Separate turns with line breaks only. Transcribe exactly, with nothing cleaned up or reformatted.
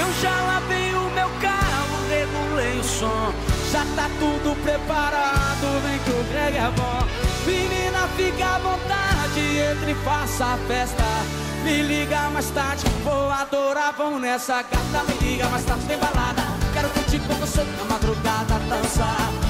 Eu já lavei o meu carro, regulei o som, já tá tudo preparado, vem que o Greg é bom. Menina, fica à vontade, entre e faça a festa. Me liga mais tarde, vou adorar, vamos nessa gata. Me liga mais tarde, tem balada, quero curtir com você na madrugada, dançar.